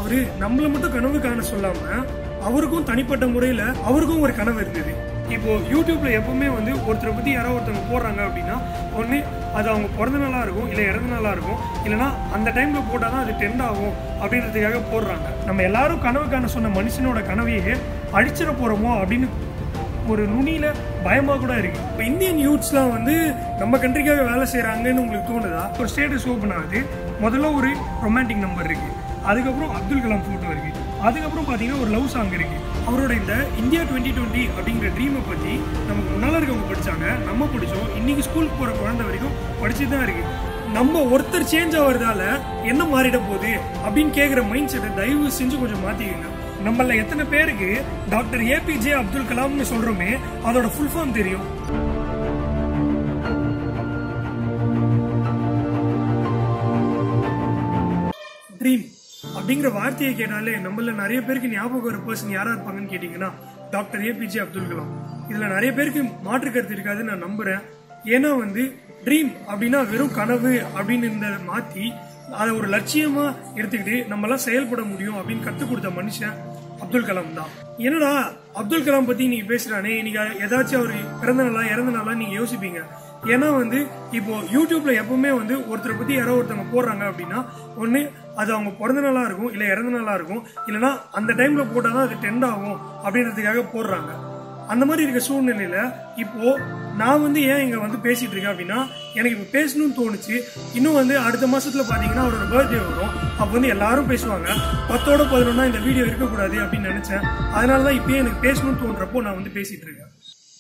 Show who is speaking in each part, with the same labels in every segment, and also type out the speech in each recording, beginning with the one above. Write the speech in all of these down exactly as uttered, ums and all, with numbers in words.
Speaker 1: அவரு நம்மள மட்டும் கனவு காண சொல்லாம அவருக்கும் தனிப்பட்ட முறையில அவருக்கும் ஒரு கனவு இருந்தது. இப்போ யூடியூப்ல எப்பவுமே வந்து ஒருத்தரை பத்தி யாராவது ஒருத்தவங்க போடுறாங்க அப்படின்னா ஒன்று அது அவங்க பிறந்த நாளா இருக்கும், இல்லை இறந்த நாளா இருக்கும், இல்லைன்னா அந்த டைம்ல போட்டாதான் அது ட்ரெண்ட் ஆகும் அப்படின்றதுக்காக போடுறாங்க. நம்ம எல்லாரும் கனவு காண சொன்ன மனுஷனோட கனவையே அழிச்சிட போறோமோ அப்படின்னு ஒரு நுனியில பயமா கூட இருக்கு. இப்போ இந்தியன் யூத்ஸ்லாம் வந்து நம்ம கண்ட்ரிக்காக வேலை செய்யறாங்கன்னு உங்களுக்கு தோணுதா? ஒரு ஸ்டேட்டஸ் ஓப்பன் ஆகுது, முதல்ல ஒரு ரொமான்டிக் நம்பர் இருக்கு, அதுக்கப்புறம் அப்துல் கலாம் போட்டோ இருக்கு, அதுக்கப்புறம் பாத்தீங்கன்னா ஒரு லவ் சாங் இருக்கு. அவரோட இந்த இந்தியா டுவெண்ட்டி டுவெண்ட்டி அப்படிங்கிற ட்ரீமை பத்தி நமக்கு முன்னால இருக்கவங்க படிச்சாங்க, நம்ம படிச்சோம், இன்னைக்கு ஸ்கூலுக்கு போற குழந்தை வரைக்கும் படிச்சுட்டு தான் இருக்கு. நம்ம ஒருத்தர் சேஞ்ச் ஆகிறதால என்ன மாறிட போகுது அப்படின்னு கேட்கிற மைண்ட் செட்டை தயவு செஞ்சு கொஞ்சம் மாத்திக்கங்க. நம்மள எத்தனை பேருக்கு டாக்டர் ஏபிஜே அப்துல் கலாம்னு சொல்றோமே அதோட ஃபுல் ஃபார்ம் தெரியும்? ட்ரீம் அப்படிங்கிற வார்த்தையை கேட்டாலே நம்மள நிறைய பேருக்கு ஞாபகம் வர பர்சன் யாரா இருப்பாங்கன்னு கேட்டீங்கன்னா டாக்டர் ஏபிஜே அப்துல் கலாம். இதுல நிறைய பேருக்கு மாற்று கருத்து இருக்காதுன்னு நான் நம்புறேன். ஏன்னா வந்து ட்ரீம் அப்படின்னா வெறும் கனவு அப்படின்னு மாத்தி அதை ஒரு லட்சியமா எடுத்துக்கிட்டு நம்ம எல்லாம் செயல்பட முடியும் அப்படின்னு கத்துக் கொடுத்த மனுஷன் அப்துல் கலாம் தான். என்னடா அப்துல் கலாம் பத்தி நீங்க பேசுறானே, நீங்க ஏதாச்சும் அவர் பிறந்த நாளா இறந்த நாளா நீங்க யோசிப்பீங்க. ஏன்னா வந்து இப்போ யூடியூப்ல எப்பவுமே வந்து ஒருத்தரை பத்தி யாரோ ஒருத்தவங்க போடுறாங்க அப்படின்னா ஒண்ணு அது அவங்க பிறந்த நாளா இருக்கும், இல்ல இறந்த நாளா இருக்கும், இல்லைன்னா அந்த டைம்ல போட்டாதான் அது ட்ரெண்ட் ஆகும் அப்படின்றதுக்காக போடுறாங்க. அந்த மாதிரி இருக்க சூழ்நிலையில இப்போ நான் வந்து ஏன் இங்க வந்து பேசிட்டு இருக்கேன் அப்படின்னா எனக்கு இப்ப பேசணும்னு தோணுச்சு. இன்னும் வந்து அடுத்த மாசத்துல பாத்தீங்கன்னா அவரோட பர்த்டே வரும், அப்ப வந்து எல்லாரும் பேசுவாங்க, பத்தோட பதினொன்னா இந்த வீடியோ இருக்கக்கூடாது அப்படின்னு நினைச்சேன். அதனாலதான் இப்பயே எனக்கு பேசணும்னு தோன்றப்போ நான் வந்து பேசிட்டு இருக்கேன்.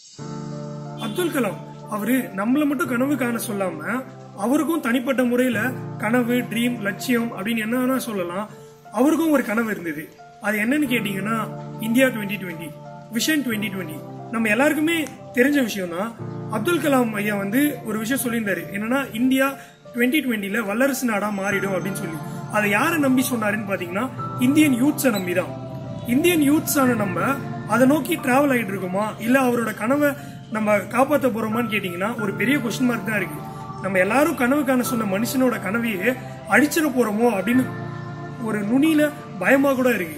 Speaker 1: அப்துல் கலாம் அவரு நம்மள மட்டும் கனவு காண சொல்லாம அவருக்கும் தனிப்பட்ட முறையில கனவு, ட்ரீம், லட்சியம் அப்படின்னு என்ன வேணா சொல்லலாம். அவருக்கும் ஒரு கனவு இருந்தது. அது என்னன்னு கேட்டீங்கன்னா India twenty twenty vision twenty twenty. நம்ம எல்லாருக்குமே தெரிஞ்ச விஷயம் தான். அப்துல் கலாம் ஐயா வந்து ஒரு விஷயம் சொல்லியிருந்தாரு, என்னன்னா இந்தியா டுவெண்ட்டி டுவெண்ட்டில வல்லரசு நாடா மாறிடும் அப்படின்னு சொல்லி. அதை யாரை நம்பி சொன்னாருன்னு பாத்தீங்கன்னா இந்தியன் யூத்ஸை நம்பிதான். இந்தியன் யூத்ஸ் ஆன நம்ம அதை நோக்கி டிராவல் ஆகிட்டு இருக்கோமா, இல்ல அவரோட கனவை நம்ம காப்பாற்ற போறோமான்னு கேட்டீங்கன்னா ஒரு பெரிய கொஸ்டின் மார்க் தான் இருக்கு. நம்ம எல்லாரும் கனவு காண சொன்ன மனுஷனோட கனவையே அழிச்சிட போறோமோ அப்படின்னு ஒரு நுனியில பயமா கூட இருக்கு.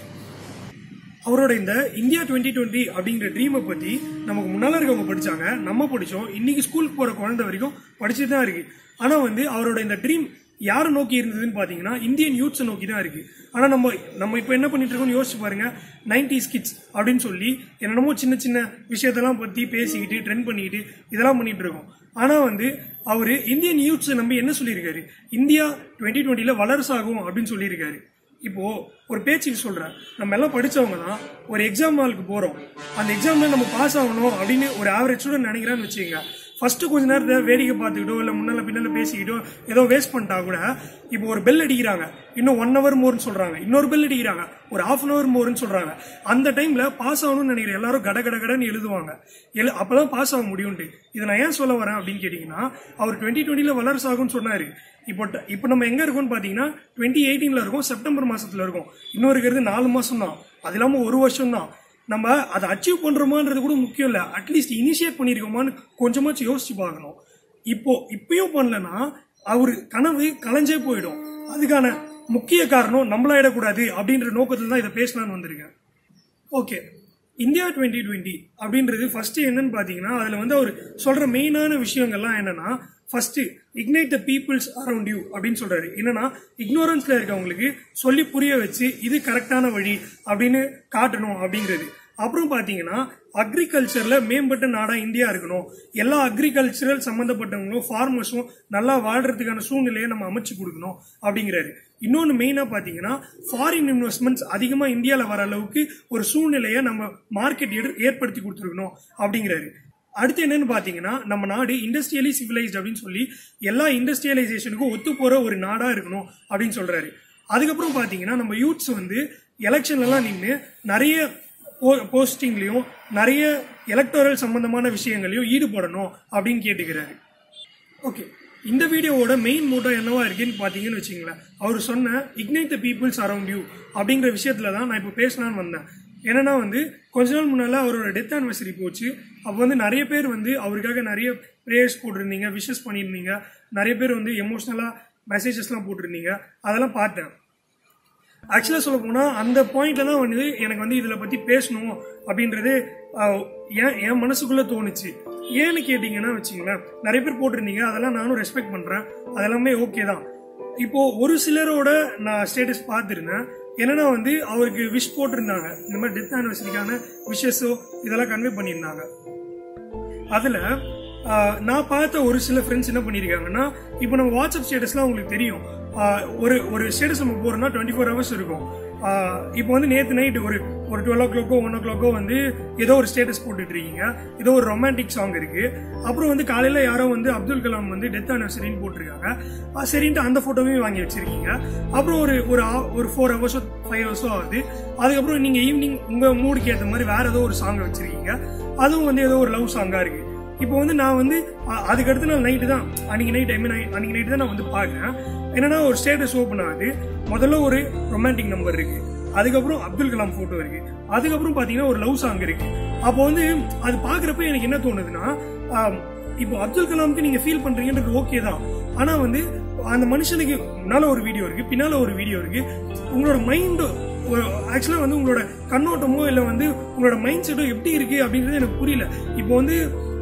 Speaker 1: அவரோட இந்த இந்தியா டுவெண்ட்டி டுவெண்ட்டி அப்படிங்கிற ட்ரீமை பத்தி நமக்கு முன்னால இருக்கவங்க படிச்சாங்க, நம்ம படிச்சோம், இன்னைக்கு ஸ்கூலுக்கு போற குழந்தை வரைக்கும் படிச்சுட்டு தான் இருக்கு. ஆனா வந்து அவரோட இந்த ட்ரீம் யாரை நோக்கி இருந்ததுன்னு பாத்தீங்கன்னா இந்தியன் யூத்ஸை நோக்கி தான் இருக்கு. ஆனா நம்ம நம்ம இப்ப என்ன பண்ணிட்டு இருக்கோம்னு யோசிச்சு பாருங்க. நைன்டிஸ் கிட்ஸ் அப்படின்னு சொல்லி என்னென்னமோ சின்ன சின்ன விஷயத்தெல்லாம் பத்தி பேசிக்கிட்டு ட்ரெண்ட் பண்ணிக்கிட்டு இதெல்லாம் பண்ணிட்டு இருக்கோம். ஆனா வந்து அவரு இந்தியன் யூத்ஸை நம்பி என்ன சொல்லியிருக்காரு, இந்தியா டுவெண்ட்டி டுவெண்ட்டில வல்லரசாகும் அப்படின்னு சொல்லியிருக்காரு. இப்போ ஒரு பேச்சுக்கு சொல்றேன், நம்ம எல்லாம் படிச்சவங்க தான் ஒரு எக்ஸாம் ஹாலுக்கு போறோம், அந்த எக்ஸாம்ல நம்ம பாஸ் ஆகணும் அப்படின்னு ஒரு ஆவரேஜ் ஸ்டூடெண்ட் நினைக்கிறேன்னு வச்சுக்கோங்க. ஃபர்ஸ்ட் கொஞ்ச நேரத்தை வேடிக்கை பார்த்துக்கிட்டோ இல்ல முன்னால பின்னால பேசிக்கிட்டோ ஏதோ வேஸ்ட் பண்ணிட்டா கூட இப்போ ஒரு பெல் அடிக்கிறாங்க, இன்னும் ஒன் ஹவர் மோர்னு சொல்றாங்க, இன்னொரு பெல் அடிக்கிறாங்க, ஒரு ஹாஃப் அன் ஹவர் மோர்னு சொல்றாங்க. அந்த டைம்ல பாஸ் ஆகணும்னு நினைக்கிற எல்லாரும் கட கட கடன்னு எழுதுவாங்க, எழு அப்பதான் பாஸ் ஆக முடியும்ட்டு. இதை நான் ஏன் சொல்ல வரேன் அப்படின்னு கேட்டீங்கன்னா அவர் டுவெண்ட்டி டுவெண்ட்டில வல்லரசு ஆகும்னு சொன்னாரு. இப்போ இப்போ நம்ம எங்க இருக்கோம்னு பாத்தீங்கன்னா டுவெண்ட்டி எயிட்டீன்ல இருக்கும், செப்டம்பர் மாசத்துல இருக்கும், இன்னும் இருக்கிறது நாலு மாசம் தான், அது இல்லாம ஒரு வருஷம் தான். நம்ம அதை அச்சீவ் பண்றோமான்றது கூட முக்கியம் இல்ல, அட்லீஸ்ட் இனிஷியேட் பண்ணிருக்கோமான்னு கொஞ்சமாச்சும் யோசிச்சு பார்க்கணும். இப்போ இப்பயும் பண்ணலன்னா அவரு கனவு கலைஞ்சே போயிடும். அதுக்கான முக்கிய காரணம் நம்மளாயிடக்கூடாது அப்படின்ற நோக்கத்துல தான் இதை பேசலான்னு வந்திருக்கேன். ஓகே, இந்தியா டுவெண்ட்டி டுவெண்ட்டி அப்படின்றது ஃபர்ஸ்ட் என்னன்னு பாத்தீங்கன்னா அதுல வந்து அவர் சொல்ற மெயினான விஷயங்கள்லாம் என்னன்னா first ignite the peoples around you அப்படின்னு சொல்றாரு. என்னன்னா இக்னோரன்ஸ்ல இருக்கவங்களுக்கு சொல்லி புரிய வச்சு இது கரெக்டான வழி அப்படின்னு காட்டணும் அப்படிங்கிறது. அப்புறம் பாத்தீங்கன்னா அக்ரிகல்ச்சர்ல மேம்பட்ட நாடா இந்தியா இருக்கணும், எல்லா அக்ரிகல்ச்சரல் சம்பந்தப்பட்டவங்களும் ஃபார்மர்ஸும் நல்லா வாழ்றதுக்கான சூழ்நிலையை நம்ம அமைச்சு கொடுக்கணும் அப்படிங்கிறாரு. இன்னொன்னு மெயினா பாத்தீங்கன்னா ஃபாரின் இன்வெஸ்ட்மெண்ட்ஸ் அதிகமா இந்தியால வர அளவுக்கு ஒரு சூழ்நிலையை நம்ம மார்க்கெட் ஏற்படுத்தி கொடுத்துருக்கணும் அப்படிங்கிறாரு. அடுத்து என்னன்னு பாத்தீங்கன்னா நம்ம நாடு இண்டஸ்ட்ரியலி சிவிலைஸ்ட் அப்படின்னு சொல்லி எல்லா இண்டஸ்ட்ரியலைசேஷனுக்கும் ஒத்து போற ஒரு நாடா இருக்கணும் அப்படின்னு சொல்றாரு. அதுக்கப்புறம் பாத்தீங்கன்னா நம்ம யூத்ஸ் வந்து எலெக்ஷன்ல எல்லாம் நின்று நிறைய போஸ்டிங்லயும் நிறைய எலக்டோரல் சம்பந்தமான விஷயங்களையும் ஈடுபடணும் அப்படின்னு கேட்டுக்கிறாரு. ஓகே, இந்த வீடியோவோட மெயின் மோட்டோ என்னவா இருக்குன்னு பாத்தீங்கன்னு வச்சுங்களேன், அவர் சொன்ன ignite the peoples around you அப்படிங்கிற விஷயத்துல தான் நான் இப்போ பேசலான்னு வந்தேன். என்னன்னா வந்து கொஞ்ச நாள் முன்னால அவரோட டெத் ஆனிவர்சரி போச்சு. அப்போ வந்து நிறைய பேர் வந்து அவருக்காக நிறைய ப்ரேயர்ஸ் போட்டிருந்தீங்க, விஷஸ் பண்ணியிருந்தீங்க, நிறைய பேர் வந்து எமோஷனலா மெசேஜஸ்லாம் போட்டிருந்தீங்க, அதெல்லாம் பார்த்தேன். ஆக்சுவலா சொல்ல போனா அந்த பாயிண்ட்ல தான் வந்து எனக்கு வந்து இதுல பத்தி பேசணும் அப்படின்றது ஏன் என் மனசுக்குள்ள தோணுச்சு. ஏன்னு கேட்டீங்கன்னா வச்சுங்களேன், நிறைய பேர் போட்டிருந்தீங்க, அதெல்லாம் நானும் ரெஸ்பெக்ட் பண்றேன், அதெல்லாமே ஓகே தான். இப்போ ஒரு சிலரோட நான் ஸ்டேட்டஸ் பார்த்துருந்தேன், என்னன்னா வந்து அவருக்கு விஷ் போட்டிருந்தாங்க, இந்த மாதிரி டெத் ஆனிவர்சரிக்கான விஷஸோ இதெல்லாம் கன்வே பண்ணியிருந்தாங்க. அதுல நான் பார்த்த ஒரு சில ஃப்ரெண்ட்ஸ் என்ன பண்ணிருக்காங்கன்னா, இப்போ நம்ம வாட்ஸ்அப் ஸ்டேட்டஸ்லாம் உங்களுக்கு தெரியும், ஒரு ஒரு ஸ்டேட்டஸ் நம்ம போறோம்னா டுவெண்ட்டி ஃபோர் ஹவர்ஸ் இருக்கும். இப்போ வந்து நேற்று நைட் ஒரு ஒரு டுவெல் ஓ கிளாக்கோ ஒன் ஓ கிளாக்கோ வந்து ஏதோ ஒரு ஸ்டேட்டஸ் போட்டுட்டு இருக்கீங்க, ஏதோ ஒரு ரொமான்டிக் சாங் இருக்கு. அப்புறம் வந்து காலையில யாரோ வந்து அப்துல் கலாம் வந்து டெத் ஆனிவர்சரின்னு போட்டிருக்காங்க, சரின்ட்டு அந்த போட்டோவையும் வாங்கி வச்சிருக்கீங்க. அப்புறம் ஒரு ஒரு ஃபோர் ஹவர்ஸோ ஃபைவ் ஹவர்ஸோ ஆகுது. அதுக்கப்புறம் நீங்க ஈவினிங் உங்க மூடுக்கு ஏற்ற மாதிரி வேற ஏதோ ஒரு சாங்கை வச்சிருக்கீங்க, அதுவும் வந்து ஏதோ ஒரு லவ் சாங்கா இருக்கு. இப்போ வந்து நான் வந்து அதுக்கு அடுத்த நாள் நைட்டு தான், அன்னைக்கு நைட் ஐ மீன் அன்னைக்கு நைட்டு தான் நான் வந்து பாக்குறேன். என்னன்னா ஒரு ஸ்டேட்டஸ் ஓபன் ஆகுது, முதல்ல ஒரு ரொமான்டிக் நம்பர் இருக்கு, அதுக்கப்புறம் அப்துல் கலாம் போட்டோ இருக்கு, அதுக்கப்புறம் பாத்தீங்கன்னா ஒரு லவ் சாங் இருக்கு. அப்போ வந்து அது பாக்குறப்ப எனக்கு என்ன தோணுதுன்னா, இப்போ அப்துல் கலாமுக்கு நீங்க ஃபீல் பண்றீங்கன்றது ஓகே தான், ஆனா வந்து அந்த மனுஷனுக்கு முன்னால ஒரு வீடியோ இருக்கு, பின்னால ஒரு வீடியோ இருக்கு. உங்களோட மைண்ட் ஆக்சுவலா வந்து உங்களோட கண்ணோட்டமோ இல்ல வந்து உங்களோட மைண்ட் செட்டோ எப்படி இருக்கு அப்படின்றது எனக்கு புரியல. இப்போ வந்து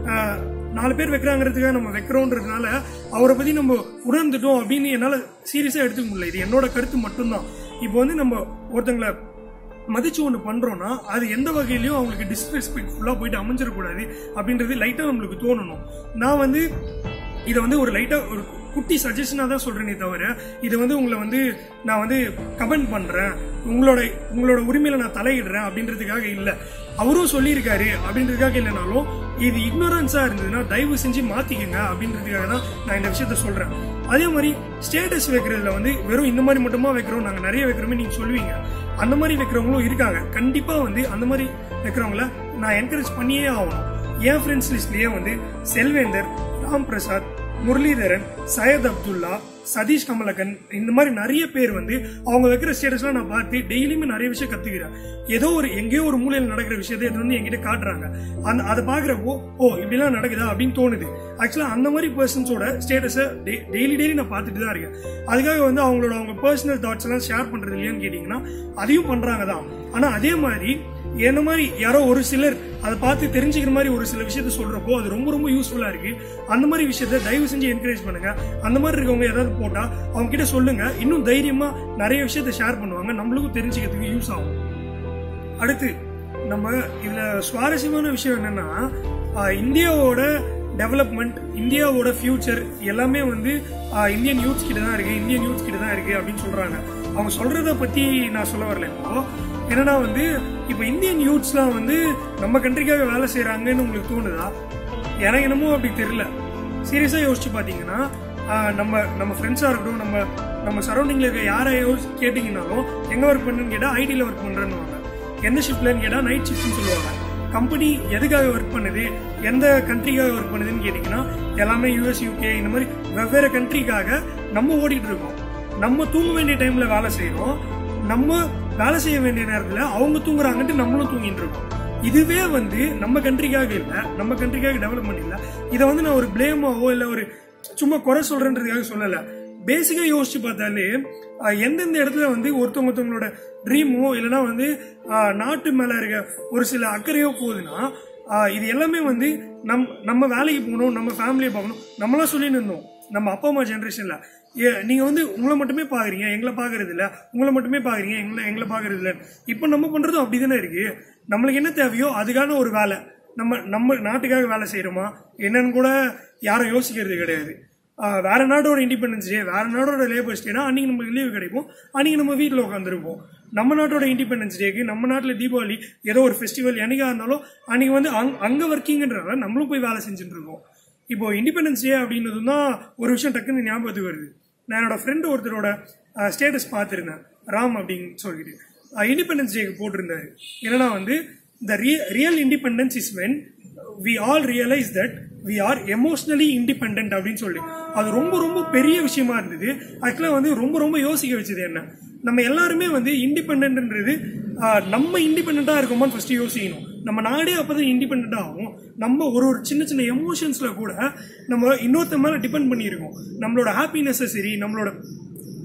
Speaker 1: நாலு பேர் வைக்கிறாங்கிறதுக்காக நம்ம வைக்கிறோன்றதுனால அவரை பத்தி நம்ம உணர்ந்துட்டோம் அப்படின்னு என்னால சீரியஸா எடுத்துக்க முடியல. இது என்னோட கருத்து மட்டும்தான். இப்போ வந்து நம்ம ஒருத்தங்களை மதிச்சு ஒண்ணு பண்றோம்னா அது எந்த வகையிலயும் அவங்களுக்கு டிஸ்ரெஸ்பெக்ட்ஃபுல்லா போயிட்டு அமைஞ்சிடக்கூடாது அப்படின்றது லைட்டா நம்மளுக்கு தோணணும். நான் வந்து இதை வந்து ஒரு லைட்டா ஒரு குட்டி சஜஷனா தான் சொல்றேனே தவிர இதை வந்து உங்களை வந்து நான் வந்து கமெண்ட் பண்றேன், உங்களோட உங்களோட உரிமையில நான் தலையிடுறேன் அப்படின்றதுக்காக இல்ல. அவரும் சொல்லியிருக்காரு அப்படின்றதுக்காக இல்லைனாலும் இது இக்னோரன்ஸா இருந்ததுன்னா தயவு செஞ்சு மாத்திக்கங்க அப்படின்றதுக்காக தான் நான் இந்த விஷயத்த சொல்றேன். அதே மாதிரி ஸ்டேட்டஸ் வைக்கிறதுல வந்து வெறும் இந்த மாதிரி மட்டுமா வைக்கிறோம், நாங்க நிறைய வைக்கிறோமே நீங்க சொல்லுவீங்க. அந்த மாதிரி வைக்கிறவங்களும் இருக்காங்க. கண்டிப்பா வந்து அந்த மாதிரி வைக்கிறவங்கள நான் என்கரேஜ் பண்ணியே ஆகணும். என் ஃப்ரெண்ட்ஸ் லிஸ்ட்லயே வந்து செல்வேந்தர், ராம் பிரசாத், முரளிதரன், சையத் அப்துல்லா, சதீஷ் கமலக்கன், இந்த மாதிரி நிறைய பேர் வந்து அவங்க வைக்கிற ஸ்டேட்டஸ்லாம் நான் பார்த்து டெய்லியுமே நிறைய விஷயம் கத்துக்கிறேன். ஏதோ ஒரு எங்கேயோ ஒரு மூலையில் நடக்கிற விஷயத்தை இது வந்து என்கிட்ட காட்டுறாங்க. அந்த அதை பாக்குறப்போ ஓ இப்படிலாம் நடக்குதா அப்படின்னு தோணுது. ஆக்சுவலா அந்த மாதிரி பர்சன்ஸோட ஸ்டேட்டஸை டெய்லி டெய்லி நான் பார்த்துட்டு தான் இருக்கேன். அதுக்காக வந்து அவங்களோட அவங்க பர்சனல் தாட்ஸ் எல்லாம் ஷேர் பண்றது இல்லையான்னு கேட்டீங்கன்னா அதையும் பண்றாங்க தான். ஆனா அதே மாதிரி என்ன மாதிரி யாரோ ஒரு சிலர் அதை பார்த்து தெரிஞ்சுக்கிற மாதிரி ஒரு சில விஷயத்த சொல்றப்போ அது ரொம்ப ரொம்ப யூஸ்ஃபுல்லா இருக்கு. அந்த மாதிரி விஷயத்த தயவு செஞ்சு என்கரேஜ் பண்ணுங்க. அந்த மாதிரி இருக்கவங்க ஏதாவது போட்டா அவங்க கிட்ட சொல்லுங்க, இன்னும் தைரியமா நிறைய விஷயத்த ஷேர் பண்ணுவாங்க, நம்மளுக்கும் தெரிஞ்சுக்கிறதுக்கு யூஸ் ஆகும். அடுத்து நம்ம இதுல சுவாரஸ்யமான விஷயம் என்னன்னா, இந்தியாவோட டெவலப்மெண்ட், இந்தியாவோட ஃபியூச்சர் எல்லாமே வந்து இந்தியன் யூத்ஸ் கிட்ட தான் இருக்கு, இந்தியன் யூத்ஸ் கிட்ட தான் இருக்கு அப்படின்னு சொல்றாங்க. அவங்க சொல்றத பத்தி நான் சொல்ல வரல. இப்போ என்னன்னா வந்து இப்ப இந்தியன் யூத்ஸ்லாம் வந்து நம்ம கண்ட்ரிக்காக வேலை செய்யறாங்கன்னு உங்களுக்கு தோணுதா? எனக்கு என்னமோ அப்படி தெரியல. சீரியஸா யோசிச்சு பாத்தீங்கன்னா நம்ம நம்ம ஃப்ரெண்ட்ஸா இருக்கட்டும், நம்ம நம்ம சரௌண்டிங்ல இருக்க யாரையோ கேட்டீங்கன்னாலும் எங்க ஒர்க் பண்ணுன்னு கேட்டா ஐடில ஒர்க் பண்றேன்னு, எந்த ஷிஃப்ட்லன்னு கேட்டா நைட் ஷிஃப்ட்னு சொல்லுவாங்க. கம்பெனி எதுக்காக ஒர்க் பண்ணுது, எந்த கண்ட்ரிக்காக ஒர்க் பண்ணுதுன்னு கேட்டீங்கன்னா எல்லாமே யூஎஸ், யூகே, இந்த மாதிரி வெவ்வேறு கண்ட்ரிக்காக நம்ம ஓடிட்டு இருக்கோம். நம்ம தூங்க வேண்டிய டைம்ல வேலை செய்யறோம், நம்ம வேலை செய்ய வேண்டிய நேரத்துல அவங்க தூங்குறாங்கன்ட்டு நம்மளும் தூங்கிட்டு இருக்கோம். இதுவே வந்து நம்ம கண்ட்ரிக்காக இல்ல, நம்ம கண்ட்ரிக்காக டெவலப்மெண்ட் இல்ல. இதை வந்து நான் ஒரு பிளேமாவோ இல்ல ஒரு சும்மா குறை சொல்றேன்றதுக்காக சொல்லல. பேசிக்கா யோசிச்சு பார்த்தாலே எந்தெந்த இடத்துல வந்து ஒருத்தவங்க ஒருத்தவங்களோட ட்ரீமோ இல்லைன்னா வந்து நாட்டு மேல இருக்க ஒரு சில அக்கறையோ போகுதுன்னா இது எல்லாமே வந்து நம் நம்ம வேலைக்கு போகணும், நம்ம ஃபேமிலியை பார்க்கணும், நம்மளாம் சொல்லிட்டு இருந்தோம் நம்ம அப்பா அம்மா ஜெனரேஷன்ல. நீங்க வந்து உங்களை மட்டுமே பாக்குறீங்க, எங்களை பாக்குறது இல்ல, உங்களை மட்டுமே பாக்குறீங்க, எங்களை எங்களை பாக்குறது இல்ல. இப்ப நம்ம பண்றதும் அப்படிதானே இருக்கு. நம்மளுக்கு என்ன தேவையோ அதுக்கான ஒரு வேலை, நம்ம நம்ம நாட்டுக்காக வேலை செய்யறோமா என்னன்னு கூட யாரும் யோசிக்கிறது கிடையாது. வேற நாடோட இண்டிபெண்டன்ஸ் டே, வேற நாடோட லேபர்ஸ் டேனா அன்னைக்கு நமக்கு லீவு கிடைக்கும், அன்னைக்கு நம்ம வீட்டில் உட்காந்துருப்போம். நம்ம நாட்டோட இண்டிபெண்டன்ஸ் டேக்கு, நம்ம நாட்டுல தீபாவளி ஏதோ ஒரு ஃபெஸ்டிவல் என்னைக்கா இருந்தாலும் அன்னைக்கு வந்து அங்க ஒர்க்கிங்ன்றதால நம்மளும் போய் வேலை செஞ்சுட்டு இருக்கோம். இப்போ இண்டிபெண்டன்ஸ் டே அப்படின்றது தான் ஒரு விஷயம் டக்குன்னு ஞாபகத்துக்கு வருது. நான் என்னோட ஃப்ரெண்ட் ஒருத்தரோட ஸ்டேட்டஸ் பார்த்துருந்தேன், ராம் அப்படின்னு சொல்லிட்டு இண்டிபெண்டன்ஸ் டேக்கு போட்டிருந்தாரு. என்னன்னா வந்து the real independence is when we all realize that we are emotionally independent அப்படின்னு சொல்லி அது ரொம்ப ரொம்ப பெரிய விஷயமா இருந்தது. ஆக்சுவலா வந்து ரொம்ப ரொம்ப யோசிக்க வச்சது என்ன, நம்ம எல்லாருமே வந்து இண்டிபெண்டன்ட்ன்றது நம்ம இண்டிபெண்டா இருக்கோமான்னு ஃபர்ஸ்ட் யோசிக்கணும். நம்ம நாடே அப்பதான் இண்டிபெண்டா ஆகும். நம்ம ஒரு ஒரு சின்ன சின்ன எமோஷன்ஸ்ல கூட நம்ம இன்னொருத்த மேல டிபெண்ட் பண்ணியிருக்கோம். நம்மளோட ஹாப்பினஸ் சரி, நம்மளோட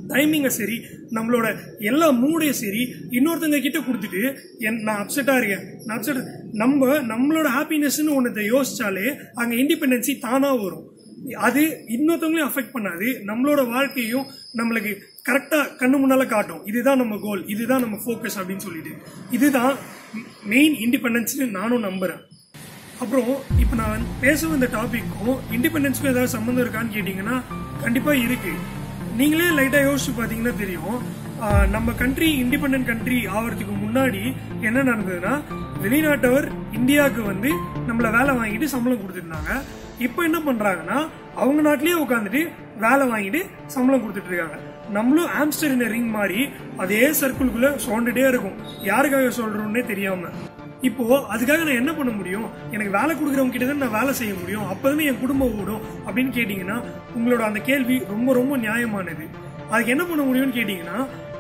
Speaker 1: டைமிங்கை சரி நம்மளோட எல்லா மூடையும் சரி இன்னொருத்தங்க கிட்ட கொடுத்துட்டு என் நான் அப்செட்டா இருக்கேன் நான் அப்செட் நம்ம நம்மளோட ஹாப்பினஸ்ன்னு ஒன்றத்தை யோசிச்சாலே அங்கே இண்டிபெண்டன்சி தானா வரும். அது இன்னொருத்தவங்களையும் அஃபெக்ட் பண்ணாது, நம்மளோட வாழ்க்கையும் நம்மளுக்கு கரெக்டா கண்ணு முன்னால காட்டும். இதுதான் நம்ம கோல், இதுதான் நம்ம ஃபோக்கஸ் அப்படின்னு சொல்லிட்டு இதுதான் மெயின் இண்டிபெண்டன்ஸ்னு நானும் நம்புறேன். அப்புறம் இப்போ நான் பேச வந்த டாபிக்கும் இண்டிபெண்டன்ஸ்க்கும் ஏதாவது சம்மந்தம் இருக்கான்னு கேட்டீங்கன்னா கண்டிப்பா இருக்கு. நீங்களே லைட்டா யோசிச்சு பாத்தீங்கன்னா தெரியும், நம்ம கண்ட்ரி இண்டிபெண்டன்ட் கண்ட்ரி ஆகிறதுக்கு முன்னாடி என்ன நடந்ததுன்னா வெளிநாட்டவர் இந்தியாவுக்கு வந்து நம்மள வேலை வாங்கிட்டு சம்பளம் கொடுத்துருந்தாங்க. இப்போ என்ன பண்றாங்கன்னா அவங்க நாட்டிலேயே உட்காந்துட்டு வேலை வாங்கிட்டு சம்பளம் கொடுத்துட்டு இருக்காங்க. நம்மளும் ஆம்ஸ்டர் இன் ரிங் மாதிரி அதே சர்க்கிள்குள்ள சோண்டுட்டே இருக்கும், யாருக்காக சொல்றோம்னே தெரியாம. இப்போ அதுக்காக நான் என்ன பண்ண முடியும்? எனக்கு வேலை கொடுக்குறவங்க கிட்ட தான் நான் வேலை செய்ய முடியும், அப்பதானே என் குடும்பம் ஓடும் அப்படின்னு கேட்டீங்கன்னா உங்களோட அந்த கேள்வி ரொம்ப ரொம்ப நியாயமானது. அதுக்கு என்ன பண்ண முடியும்னு கேட்டீங்கன்னா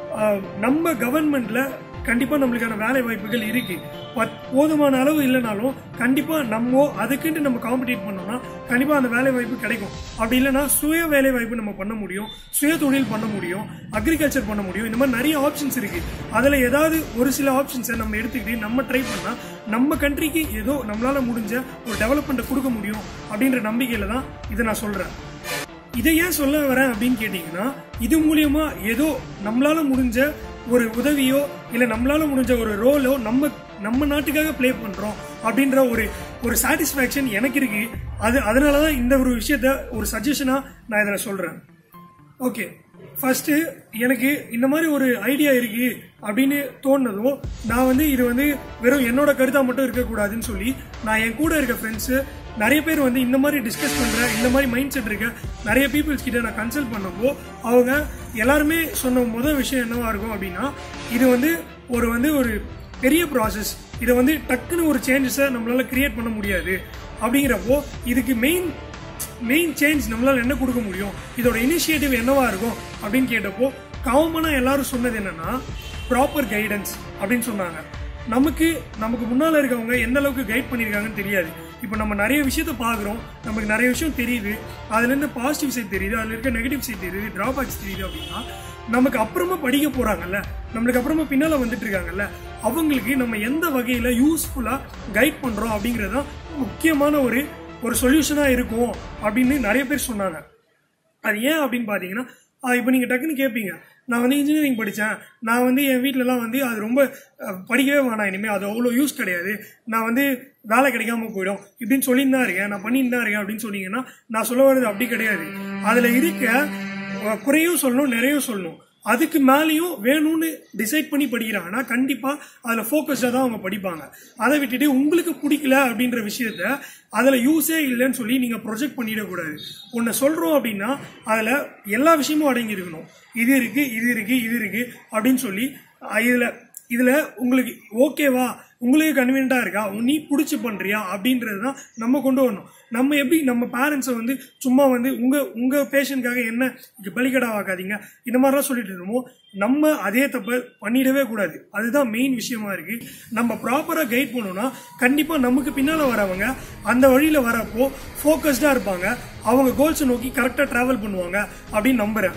Speaker 1: நம்ம கவர்மெண்ட்ல கண்டிப்பா நம்மளுக்கான வேலை வாய்ப்புகள் இருக்கு. போதுமான அளவு இல்லைனாலும் கண்டிப்பா நம்ம அதுக்குன்ட்டு நம்ம காம்படிட் பண்ணோம்னா கண்டிப்பா அந்த வேலை வாய்ப்பு கிடைக்கும். அப்படி இல்லைன்னா சுய வேலை வாய்ப்பு நம்ம பண்ண முடியும், சுய தொழில் பண்ண முடியும், அக்ரிகல்ச்சர் பண்ண முடியும். இந்த மாதிரி நிறைய ஆப்ஷன்ஸ் இருக்கு. அதுல ஏதாவது ஒரு சில ஆப்ஷன்ஸை நம்ம எடுத்துக்கிட்டு நம்ம ட்ரை பண்ணா நம்ம கண்ட்ரிக்கு ஏதோ நம்மளால முடிஞ்ச ஒரு டெவலப்மெண்ட் கொடுக்க முடியும் அப்படின்ற நம்பிக்கையில தான் இதை நான் சொல்றேன். இதை ஏன் சொல்ல வரேன் அப்படின்னு கேட்டீங்கன்னா இது மூலியமா ஏதோ நம்மளால முடிஞ்ச ஒரு உதவியோ இல்ல நம்மளால முடிஞ்ச ஒரு ரோலோ நம்ம நம்ம நாட்டுக்காக பிளே பண்றோம் அப்படின்ற ஒரு ஒரு சாட்டிஸ்பாக்சன் எனக்கு இருக்கு. அது அதனாலதான் இந்த ஒரு விஷயத்த ஒரு சஜஷனா நான் இதுல சொல்றேன். ஓகே, ஃபர்ஸ்ட் எனக்கு இந்த மாதிரி ஒரு ஐடியா இருக்கு அப்படின்னு தோணுனதும் நான் வந்து இது வந்து வெறும் என்னோட கருத்தா மட்டும் இருக்கக்கூடாதுன்னு சொல்லி நான் என் கூட இருக்க ஃப்ரெண்ட்ஸ் நிறைய பேர் வந்து இந்த மாதிரி டிஸ்கஸ் பண்ற இந்த மாதிரி மைண்ட் செட் இருக்க நிறைய பீப்புள்ஸ் கிட்ட நான் கன்சல்ட் பண்ணப்போ அவங்க எல்லாருமே சொன்ன முதல் விஷயம் என்னவா இருக்கும் அப்படின்னா இது வந்து ஒரு வந்து ஒரு பெரிய ப்ராசஸ், இதை வந்து டக்குன்னு ஒரு சேஞ்சஸை நம்மளால கிரியேட் பண்ண முடியாது. அப்படிங்கிறப்போ இதுக்கு மெயின் மெயின் சேஞ்ச் நம்மளால என்ன கொடுக்க முடியும், இதோட இனிஷியேட்டிவ் என்னவா இருக்கும் அப்படின்னு கேட்டப்போ காமனா எல்லாரும் சொன்னது என்னன்னா ப்ராப்பர் கைடன்ஸ் அப்படின்னு சொன்னாங்க. நமக்கு நமக்கு முன்னால இருக்கவங்க எந்த அளவுக்கு கைட் பண்ணிருக்காங்கன்னு தெரியாது. இப்போ நம்ம நிறைய விஷயத்த பாக்குறோம், நமக்கு நிறைய விஷயம் தெரியுது, அதுல இருந்து பாசிட்டிவ் சைட் தெரியுது, அதுல இருக்க நெகட்டிவ் சைட் தெரியுது, டிராபேக்ஸ் தெரியுது. அப்படின்னா நமக்கு அப்புறமா படிக்க போறாங்கல்ல, நம்மளுக்கு அப்புறமா பின்னால வந்துட்டு இருக்காங்கல்ல, அவங்களுக்கு நம்ம எந்த வகையில யூஸ்ஃபுல்லா கைட் பண்றோம் அப்படிங்கறதுதான் முக்கியமான ஒரு ஒரு சொல்யூஷனா இருக்கும் அப்படின்னு நிறைய பேர் சொன்னாங்க. அது ஏன் அப்படின்னு பாத்தீங்கன்னா இப்போ நீங்க டக்குன்னு கேட்பீங்க, நான் வந்து இன்ஜினியரிங் படித்தேன், நான் வந்து என் வீட்டிலலாம் வந்து அது ரொம்ப படிக்கவே வேணாம், இனிமேல் அது அவ்வளோ யூஸ் கிடையாது, நான் வந்து வேலை கிடைக்காம போயிடும் இப்படின்னு சொல்லிட்டு தான் இருக்கேன், நான் பண்ணிட்டு தான் இருக்கேன் அப்படின்னு சொன்னீங்கன்னா நான் சொல்ல வர்றது அப்படி கிடையாது. அதில் இருக்க குறையும் சொல்லணும், நிறையும் சொல்லணும். அதுக்கு மேலேயும் வேணும்னு டிசைட் பண்ணி படிக்கிறாங்கன்னா கண்டிப்பா அதுல ஃபோக்கஸ்டா தான் அவங்க படிப்பாங்க. அதை விட்டுட்டு உங்களுக்கு பிடிக்கல அப்படின்ற விஷயத்த அதுல யூஸே இல்லைன்னு சொல்லி நீங்க ப்ரொஜெக்ட் பண்ணிடக்கூடாது. ஒன்னு சொல்றோம் அப்படின்னா அதுல எல்லா விஷயமும் அடங்கி இருக்கணும். இது இருக்கு இது இருக்கு இது இருக்கு அப்படின்னு சொல்லி இதுல இதுல உங்களுக்கு ஓகேவா, உங்களுக்கு கன்வீனியன்டா இருக்கா, நீ பிடிச்சி பண்றியா அப்படின்றதுதான் நம்ம கொண்டு வரணும். நம்ம எப்படி நம்ம பேரண்ட்ஸை வந்து சும்மா வந்து உங்க உங்க பேஷனுக்காக என்ன பலிகடா ஆக்காதீங்க இந்த மாதிரிலாம் சொல்லிட்டு இருக்கோமோ நம்ம அதே தப்ப பண்ணிடவே கூடாது. அதுதான் மெயின் விஷயமா இருக்கு. நம்ம ப்ராப்பரா கைட் பண்ணோம்னா கண்டிப்பா நமக்கு பின்னால வரவங்க அந்த வழியில வரப்போ ஃபோக்கஸ்டா இருப்பாங்க, அவங்க கோல்ஸை நோக்கி கரெக்டா டிராவல் பண்ணுவாங்க அப்படின்னு நம்புறேன்.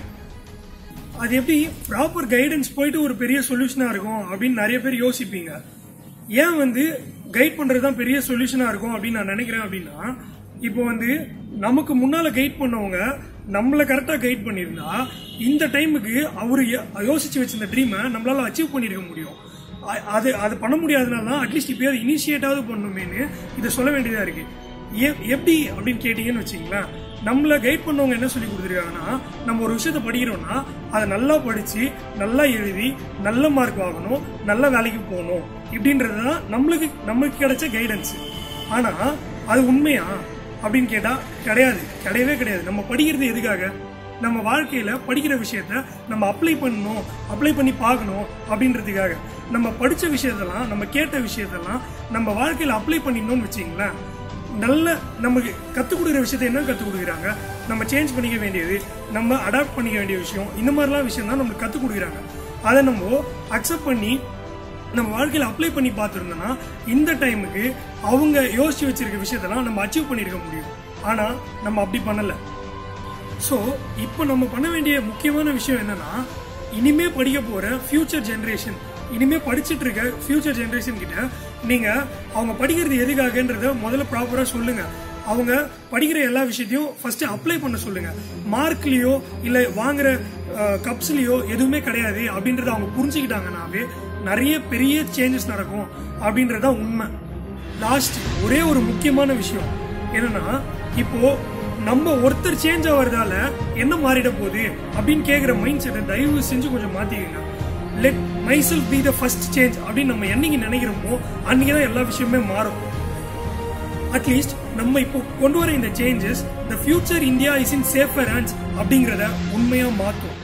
Speaker 1: அது எப்படி ப்ராப்பர் கைடன்ஸ் போயிட்டு ஒரு பெரிய சொல்யூஷனா இருக்கும் அப்படின்னு நிறைய பேர் யோசிப்பீங்க. ஏன் வந்து கைட் பண்றதுதான் பெரிய சொல்யூஷனா இருக்கும் அப்படின்னு நான் நினைக்கிறேன் அப்படின்னா, இப்போ வந்து நமக்கு முன்னால கைட் பண்ணவங்க நம்மள கரெக்டா கைட் பண்ணிருந்தா இந்த டைமுக்கு அவரு யோசிச்சு வச்சிருந்த ட்ரீமை நம்மளால அச்சீவ் பண்ணிருக்க முடியும். அது அது பண்ண முடியாதனால தான் அட்லீஸ்ட் இப்பயாவது இனிஷியேட்டாவது பண்ணுமேன்னு இதை சொல்ல வேண்டியதா இருக்கு. எப்படி அப்படின்னு கேட்டீங்கன்னு வச்சுங்களேன், நம்மள கைட் பண்ணவங்க என்ன சொல்லி கொடுத்துருக்காங்கன்னா, நம்ம ஒரு விஷயத்த படிக்கிறோம்னா அதை நல்லா படிச்சு நல்லா எழுதி நல்ல மார்க் வாங்கணும், நல்ல வேலைக்கு போகணும் இப்படின்றதுதான் நம்மளுக்கு நம்மளுக்கு கிடைச்ச கைடன்ஸ். ஆனா அது உண்மையா அப்படின்னு கேட்டா கிடையாது, கிடையவே கிடையாது. நம்ம படிக்கிறது எதுக்காக? நம்ம வாழ்க்கையில படிக்கிற விஷயத்த நம்ம அப்ளை பண்ணணும், அப்ளை பண்ணி பார்க்கணும் அப்படின்றதுக்காக. நம்ம படிச்ச விஷயத்தெல்லாம் நம்ம கேட்ட விஷயத்தெல்லாம் நம்ம வாழ்க்கையில அப்ளை பண்ணிடணும்னு வச்சுங்களேன், நல்ல நமக்கு கத்துக் கொடுக்குற விஷயத்த என்ன கத்துக் கொடுக்குறாங்க, நம்ம சேஞ்ச் பண்ணிக்க வேண்டியது, நம்ம அடாப்ட் பண்ணிக்க வேண்டிய விஷயம், இந்த மாதிரிலாம் விஷயம் தான் நம்மளுக்கு கத்துக் கொடுக்குறாங்க. அதை நம்ம அக்செப்ட் பண்ணி நம்ம வாழ்க்கையில அப்ளை பண்ணி பார்த்துருந்தோம்னா இந்த டைமுக்கு அவங்க யோசிச்சு வச்சிருக்க விஷயத்தெல்லாம் நம்ம அச்சீவ் பண்ணிருக்க முடியும். ஆனா நம்ம அப்படி பண்ணல. ஸோ இப்போ நம்ம பண்ண வேண்டிய முக்கியமான விஷயம் என்னன்னா, இனிமே படிக்க போற ஃபியூச்சர் ஜெனரேஷன், இனிமே படிச்சுட்டு இருக்க ஃபியூச்சர் ஜெனரேஷன் கிட்ட நீங்க அவங்க படிக்கிறது எதுக்காகன்றத முதல்ல ப்ராப்பரா சொல்லுங்க. அவங்க படிக்கிற எல்லா விஷயத்தையும் ஃபர்ஸ்ட் அப்ளை பண்ண சொல்லுங்க. மார்க்லயோ இல்ல வாங்குற கப்ஸ்லயோ எதுவுமே கிடையாது அப்படின்றத அவங்க புரிஞ்சுக்கிட்டாங்கன்னாவே நிறைய பெரிய சேஞ்சஸ் நடக்கும் அப்படின்றத உண்மை. லாஸ்ட் ஒரே ஒரு முக்கியமான விஷயம் என்னன்னா, இப்போ நம்ம ஒருத்தர் சேஞ்ச் ஆகிறதால என்ன மாறிட போகுது அப்படின்னு கேட்கிற மைண்ட் செட்டை தயவு செஞ்சு கொஞ்சம் மாத்திக்கங்க. Let myself be the first change அப்படின்னு நம்ம என்னைக்கு நினைக்கிறோமோ அன்னைக்குதான் எல்லா விஷயமே மாறும். அட்லீஸ்ட் நம்ம இப்போ கொண்டு வர இந்த changes the future India is in safer hands அப்படிங்கறத உண்மையா மாற்றும்.